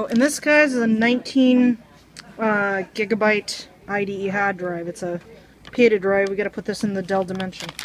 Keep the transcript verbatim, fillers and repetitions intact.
So, and this guys is a nineteen uh, gigabyte I D E hard drive. It's a P A D A drive. We got to put this in the Dell Dimension.